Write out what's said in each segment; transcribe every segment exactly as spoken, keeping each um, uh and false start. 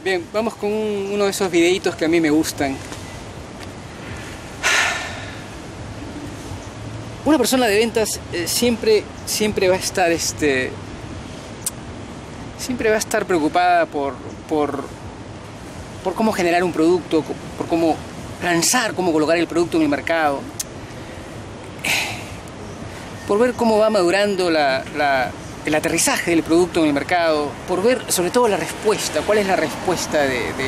Bien, vamos con un, uno de esos videitos que a mí me gustan. Una persona de ventas eh, siempre, siempre va a estar, este, siempre va a estar preocupada por, por, por cómo generar un producto, por cómo lanzar, cómo colocar el producto en el mercado, por ver cómo va madurando la, la, el aterrizaje del producto en el mercado, por ver sobre todo la respuesta, cuál es la respuesta de, de,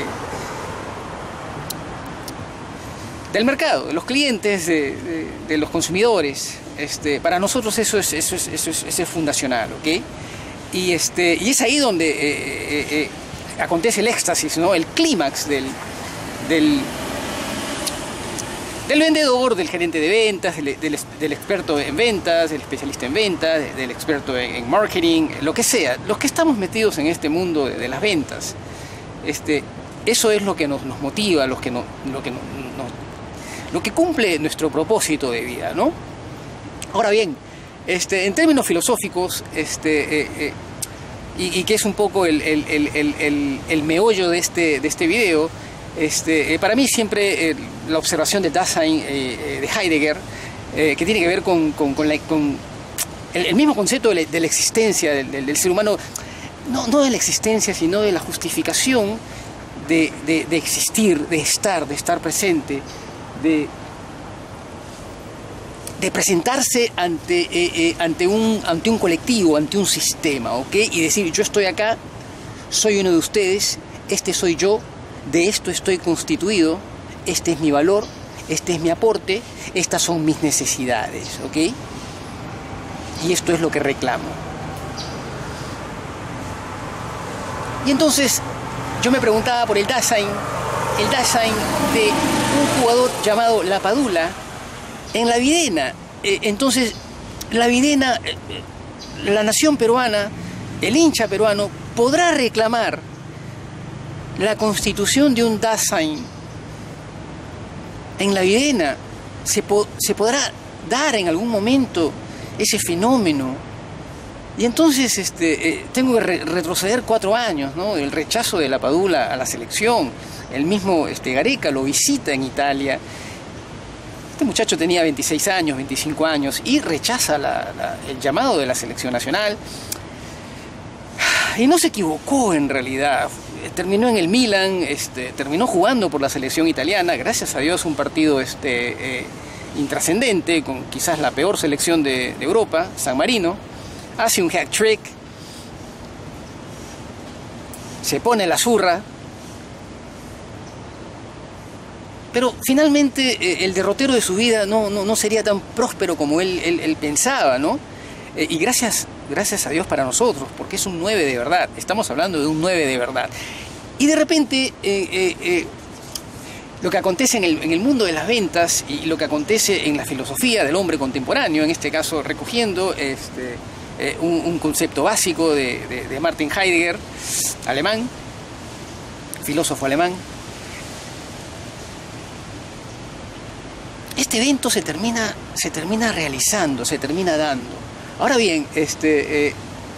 del mercado, de los clientes, de, de, de los consumidores. Este, para nosotros eso es, eso es, eso es, eso es fundacional, ¿ok? Y, este, y es ahí donde eh, eh, eh, acontece el éxtasis, ¿no? El clímax del, del del vendedor, del gerente de ventas, del, del, del experto en ventas, del especialista en ventas, del experto en, en marketing, lo que sea. Los que estamos metidos en este mundo de, de las ventas, este, eso es lo que nos, nos motiva, lo que, no, lo, que no, no, lo que cumple nuestro propósito de vida, ¿no? Ahora bien, este, en términos filosóficos, este, eh, eh, y, y que es un poco el, el, el, el, el, el meollo de este, de este video, Este, eh, para mí siempre eh, la observación de Dasein, eh, de Heidegger, eh, que tiene que ver con, con, con, la, con el, el mismo concepto de la, de la existencia del, del, del ser humano, no, no de la existencia, sino de la justificación de, de, de existir, de estar, de estar presente, de, de presentarse ante, eh, eh, ante, un, ante un colectivo, ante un sistema, ¿ok? Y decir, yo estoy acá, soy uno de ustedes, este soy yo, de esto estoy constituido, este es mi valor, este es mi aporte, estas son mis necesidades, ¿ok? Y esto es lo que reclamo. Y entonces yo me preguntaba por el Dasein, el Dasein de un jugador llamado La Padula en la Videna. Eh, entonces, la Videna, eh, la nación peruana, el hincha peruano, podrá reclamar la constitución de un Dasein en la Videna. Se, po se podrá dar en algún momento ese fenómeno. Y entonces este, eh, tengo que re retroceder cuatro años, ¿no? El rechazo de La Padula a la selección. El mismo este, Gareca lo visita en Italia. Este muchacho tenía veintiséis años, veinticinco años y rechaza la, la, el llamado de la selección nacional. Y no se equivocó en realidad. Terminó en el Milan, este, terminó jugando por la selección italiana, gracias a Dios un partido este, eh, intrascendente, con quizás la peor selección de, de Europa, San Marino, hace un hat-trick, se pone la zurra, pero finalmente eh, el derrotero de su vida no, no, no sería tan próspero como él, él, él pensaba, ¿no? Eh, y gracias, gracias a Dios para nosotros, porque es un nueve de verdad. Estamos hablando de un nueve de verdad. Y de repente, eh, eh, eh, lo que acontece en el, en el mundo de las ventas y lo que acontece en la filosofía del hombre contemporáneo, en este caso recogiendo este, eh, un, un concepto básico de, de, de Martin Heidegger, alemán, filósofo alemán, este evento se termina, se termina realizando, se termina dando. Ahora bien, este, eh,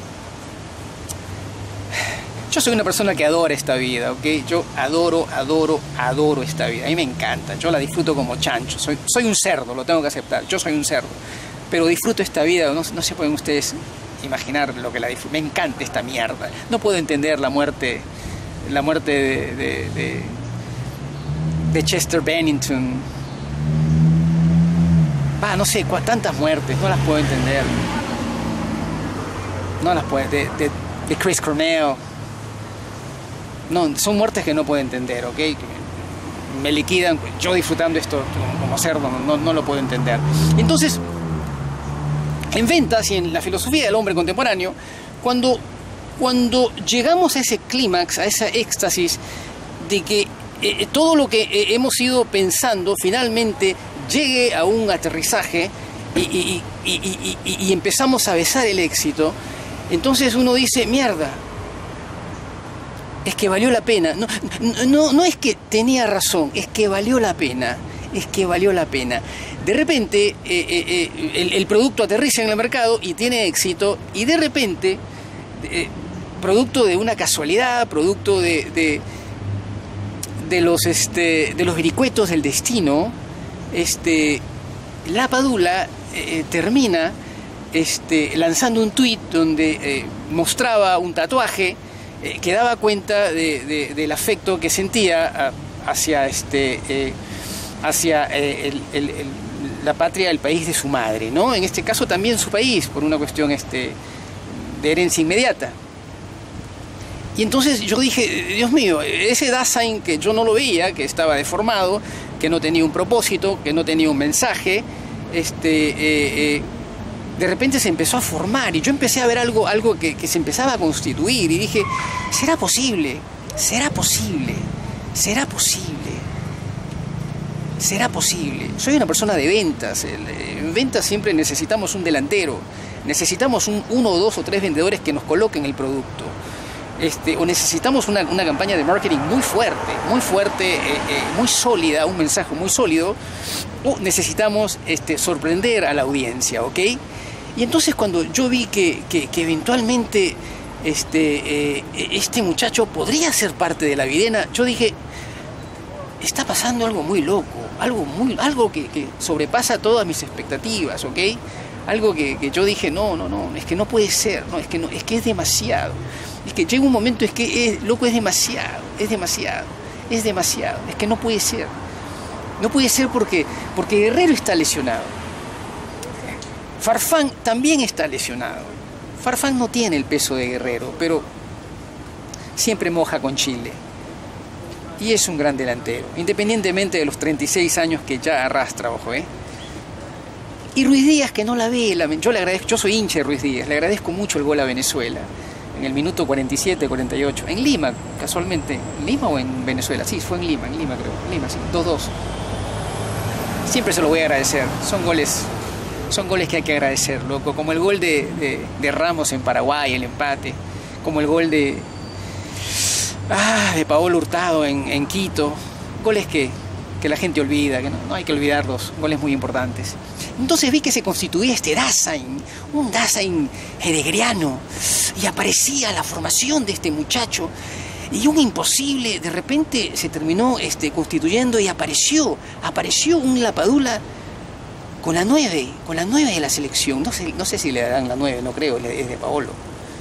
yo soy una persona que adora esta vida, ¿ok? Yo adoro, adoro, adoro esta vida. A mí me encanta, yo la disfruto como chancho. Soy, soy un cerdo, lo tengo que aceptar, yo soy un cerdo. Pero disfruto esta vida, no, no se pueden ustedes imaginar lo que la disfruto. Me encanta esta mierda. No puedo entender la muerte, la muerte de, de, de, de Chester Bennington. Ah, no sé, tantas muertes, no las puedo entender. No las puedo, de, de, de Chris Cornell. No, son muertes que no puedo entender, ¿ok? Me liquidan, yo disfrutando esto como cerdo, no, no lo puedo entender. Entonces, en ventas y en la filosofía del hombre contemporáneo, cuando, cuando llegamos a ese clímax, a esa éxtasis de que eh, todo lo que eh, hemos ido pensando finalmente llegue a un aterrizaje y, y, y, y, y, y empezamos a besar el éxito, entonces uno dice, mierda, es que valió la pena. No, no, no es que tenía razón, es que valió la pena, es que valió la pena. De repente eh, eh, eh, el, el producto aterriza en el mercado y tiene éxito, y de repente, eh, producto de una casualidad, producto de, de de los, este, de los vericuetos del destino, este, la Padula eh, termina este, lanzando un tuit donde eh, mostraba un tatuaje eh, que daba cuenta de, de, del afecto que sentía a, hacia, este, eh, hacia eh, el, el, el, la patria, el país de su madre, ¿no? En este caso también su país, por una cuestión este, de herencia inmediata. Y entonces yo dije, Dios mío, ese Dasein que yo no lo veía, que estaba deformado, que no tenía un propósito, que no tenía un mensaje, este, eh, eh, de repente se empezó a formar y yo empecé a ver algo, algo que, que se empezaba a constituir y dije, ¿será posible? ¿Será posible? ¿Será posible? ¿Será posible? Soy una persona de ventas. En ventas siempre necesitamos un delantero, necesitamos un, uno o dos o tres vendedores que nos coloquen el producto. Este, o necesitamos una, una campaña de marketing muy fuerte, muy fuerte, eh, eh, muy sólida, un mensaje muy sólido, o necesitamos este, sorprender a la audiencia, ¿ok? Y entonces cuando yo vi que, que, que eventualmente este, eh, este muchacho podría ser parte de la Videna, yo dije, está pasando algo muy loco, algo, muy, algo que, que sobrepasa todas mis expectativas, ¿ok? Algo que, que yo dije, no, no, no, es que no puede ser, no, es que, no, es que es demasiado. Es que llega un momento, es que, es, loco, es demasiado, es demasiado, es demasiado, es que no puede ser. No puede ser porque, porque Guerrero está lesionado. Farfán también está lesionado. Farfán no tiene el peso de Guerrero, pero siempre moja con Chile. Y es un gran delantero, independientemente de los treinta y seis años que ya arrastra, ojo, ¿eh? Y Ruiz Díaz, que no la ve, yo le agradezco, yo soy hincha de Ruiz Díaz, le agradezco mucho el gol a Venezuela. En el minuto cuarenta y siete, cuarenta y ocho, en Lima, casualmente. ¿En Lima o en Venezuela? Sí, fue en Lima, en Lima creo. En Lima, sí, dos dos. Siempre se lo voy a agradecer. Son goles, son goles que hay que agradecer, loco. Como el gol de, de, de Ramos en Paraguay, el empate. Como el gol de, ah, de Paolo Hurtado en, en Quito. Goles que, que la gente olvida, que no, no hay que olvidarlos. Goles muy importantes. Entonces vi que se constituía este Dasein, un Dasein heidegeriano, y aparecía la formación de este muchacho, y un imposible de repente se terminó este, constituyendo y apareció, apareció un Lapadula con la nueve, con la nueve de la selección. No sé, no sé si le darán la nueve, no creo, es de Paolo.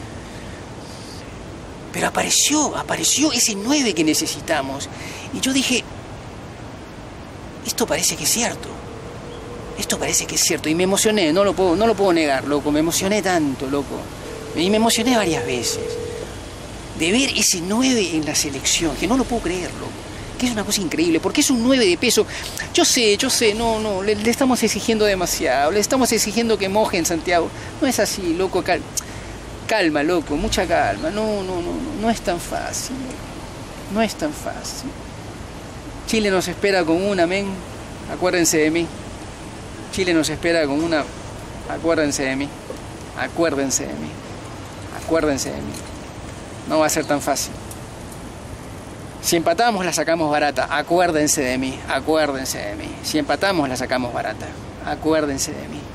Pero apareció, apareció ese nueve que necesitamos. Y yo dije, esto parece que es cierto. Esto parece que es cierto. Y me emocioné, no lo puedo, no lo puedo negar, loco. Me emocioné tanto, loco. Y me emocioné varias veces. De ver ese nueve en la selección, que no lo puedo creer, loco. Que es una cosa increíble, porque es un nueve de peso. Yo sé, yo sé, no, no, le, le estamos exigiendo demasiado. Le estamos exigiendo que moje en Santiago. No es así, loco. Cal, calma, loco, mucha calma. No, no, no, no, no es tan fácil. No es tan fácil. Chile nos espera con una, men. Acuérdense de mí. Chile nos espera con una, acuérdense de mí, acuérdense de mí, acuérdense de mí. No va a ser tan fácil. Si empatamos la sacamos barata, acuérdense de mí, acuérdense de mí. Si empatamos la sacamos barata, acuérdense de mí.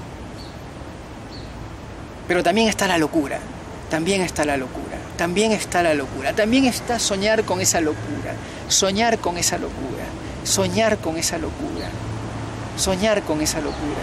Pero también está la locura, también está la locura, también está la locura, también está soñar con esa locura, soñar con esa locura, soñar con esa locura. Soñar con esa locura.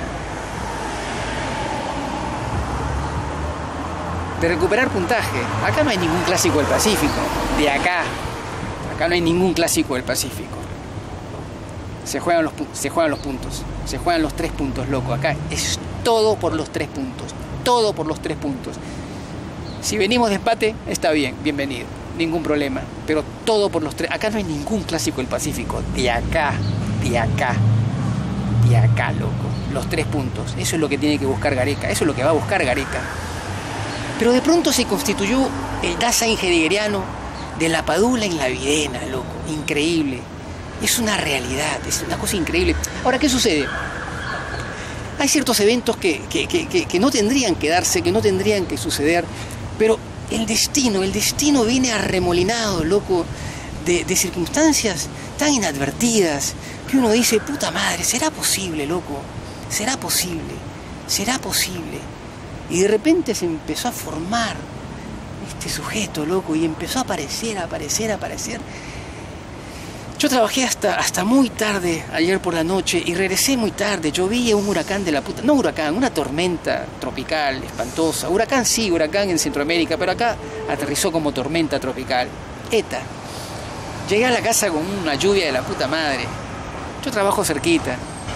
De recuperar puntaje. Acá no hay ningún clásico del Pacífico. De acá. Acá no hay ningún clásico del Pacífico. Se juegan los, se juegan los puntos. Se juegan los tres puntos, loco. Acá es todo por los tres puntos. Todo por los tres puntos. Si venimos de empate, está bien, bienvenido. Ningún problema. Pero todo por los tres. Acá no hay ningún clásico del Pacífico. De acá. De acá. Y acá, loco, los tres puntos. Eso es lo que tiene que buscar Gareca, eso es lo que va a buscar Gareca. Pero de pronto se constituyó el Dasein heideggeriano de la Padula en la Videna, loco, increíble. Es una realidad, es una cosa increíble. Ahora, ¿qué sucede? Hay ciertos eventos que, que, que, que, que no tendrían que darse, que no tendrían que suceder, pero el destino, el destino viene arremolinado, loco, de, de circunstancias tan inadvertidas, que uno dice, puta madre, ¿será posible, loco? ¿Será posible? ¿Será posible? Y de repente se empezó a formar este sujeto, loco, y empezó a aparecer, a aparecer, a aparecer. Yo trabajé hasta, hasta muy tarde ayer por la noche y regresé muy tarde. Llovía un huracán de la puta... No huracán, una tormenta tropical espantosa. Huracán sí, huracán en Centroamérica, pero acá aterrizó como tormenta tropical. Eta. Llegué a la casa con una lluvia de la puta madre. Yo trabajo cerquita.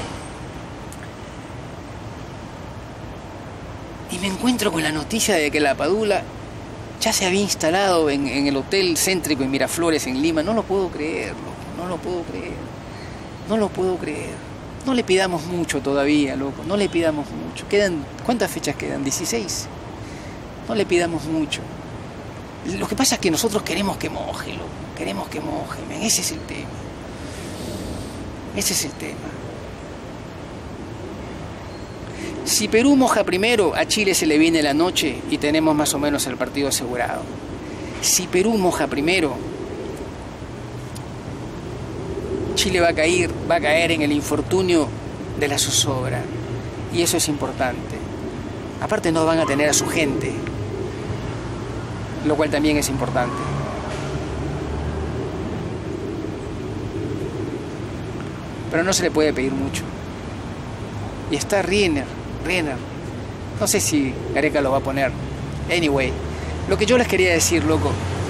Y me encuentro con la noticia de que la Padula ya se había instalado en, en el hotel céntrico en Miraflores, en Lima. No lo puedo creer, loco. No lo puedo creer. No lo puedo creer. No le pidamos mucho todavía, loco. No le pidamos mucho. Quedan, ¿cuántas fechas quedan? dieciséis. No le pidamos mucho. Lo que pasa es que nosotros queremos que moje, loco. Queremos que moje, man. Ese es el tema. Ese es el tema. Si Perú moja primero, a Chile se le viene la noche y tenemos más o menos el partido asegurado. Si Perú moja primero, Chile va a caer, va a caer en el infortunio de la zozobra. Y eso es importante. Aparte no van a tener a su gente, lo cual también es importante. Pero no se le puede pedir mucho. Y está Riener, Riener. No sé si Gareca lo va a poner. Anyway, lo que yo les quería decir, loco.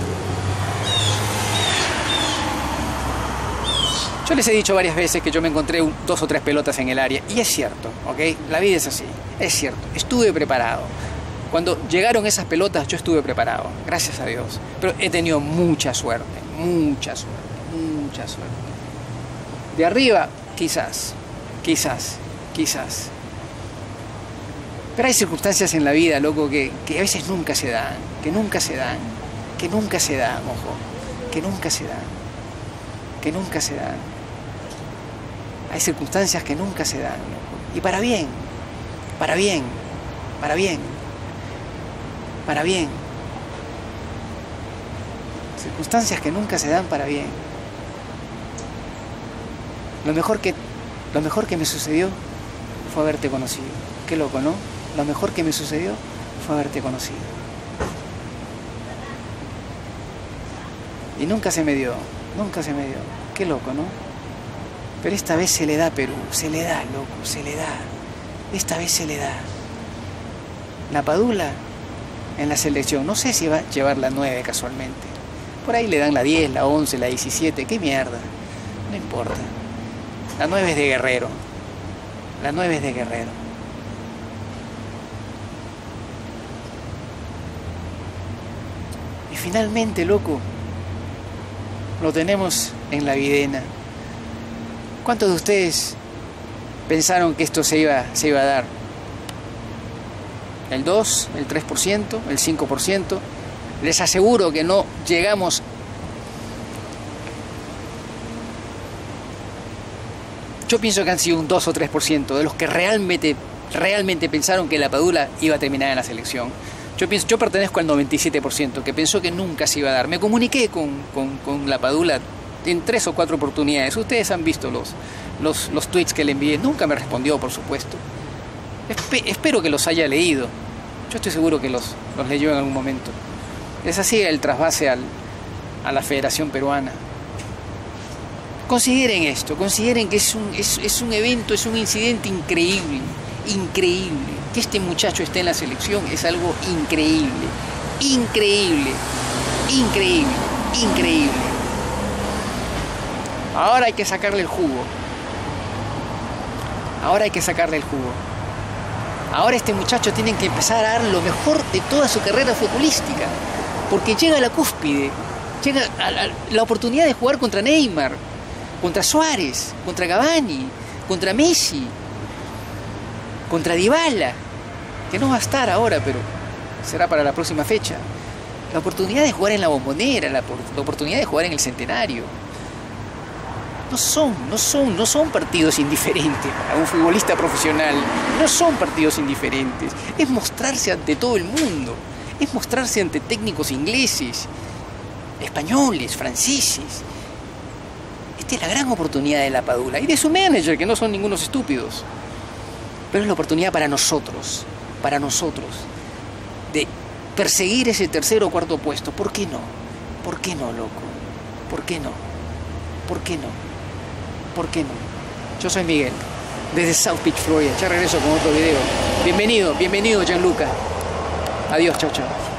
Yo les he dicho varias veces que yo me encontré un, dos o tres pelotas en el área. Y es cierto, ¿ok? La vida es así. Es cierto. Estuve preparado. Cuando llegaron esas pelotas, yo estuve preparado. Gracias a Dios. Pero he tenido mucha suerte. Mucha suerte. Mucha suerte. De arriba, quizás. Quizás. Quizás. Pero hay circunstancias en la vida, loco, que, que a veces nunca se dan. Que nunca se dan. Que nunca se dan, ojo. Que nunca se dan. Que nunca se dan. Hay circunstancias que nunca se dan, loco. Y para bien. Para bien. Para bien. Para bien. Circunstancias que nunca se dan para bien. Lo mejor que, lo mejor que me sucedió fue haberte conocido. Qué loco, ¿no? Lo mejor que me sucedió fue haberte conocido. Y nunca se me dio. Nunca se me dio. Qué loco, ¿no? Pero esta vez se le da a Perú. Se le da, loco. Se le da. Esta vez se le da. La Padula en la selección. No sé si va a llevar la nueve casualmente. Por ahí le dan la diez, la once, la diecisiete. ¿Qué mierda? No importa. La nueve es de Guerrero. La nueve es de Guerrero. Y finalmente, loco, lo tenemos en la videna. ¿Cuántos de ustedes pensaron que esto se iba, se iba a dar? ¿El dos? ¿El tres por ciento? ¿El cinco por ciento? Les aseguro que no llegamos Yo pienso que han sido un dos o tres por ciento de los que realmente, realmente pensaron que la Padula iba a terminar en la selección. Yo, pienso, yo pertenezco al noventa y siete por ciento que pensó que nunca se iba a dar. Me comuniqué con, con, con la Padula en tres o cuatro oportunidades. Ustedes han visto los, los, los tweets que le envié. Nunca me respondió, por supuesto. Espe espero que los haya leído. Yo estoy seguro que los, los leyó en algún momento. Les hacía el trasvase al, a la Federación Peruana. Consideren esto, consideren que es un, es, es un evento, es un incidente increíble, increíble. Que este muchacho esté en la selección es algo increíble, increíble, increíble, increíble. Ahora hay que sacarle el jugo. Ahora hay que sacarle el jugo. Ahora este muchacho tiene que empezar a dar lo mejor de toda su carrera futbolística. Porque llega a la cúspide, llega a la, la oportunidad de jugar contra Neymar, contra Suárez, contra Cavani, contra Messi, contra Dybala, que no va a estar ahora, pero será para la próxima fecha. La oportunidad de jugar en la Bombonera, la, la oportunidad de jugar en el Centenario. No son, no son, no son partidos indiferentes para un futbolista profesional. No son partidos indiferentes. Es mostrarse ante todo el mundo. Es mostrarse ante técnicos ingleses, españoles, franceses. Esta es la gran oportunidad de la Padula y de su manager, que no son ningunos estúpidos. Pero es la oportunidad para nosotros, para nosotros, de perseguir ese tercer o cuarto puesto. ¿Por qué no? ¿Por qué no, loco? ¿Por qué no? ¿Por qué no? ¿Por qué no? Yo soy Miguel, desde South Beach, Florida. Ya regreso con otro video. Bienvenido, bienvenido Gianluca. Adiós, chao, chao.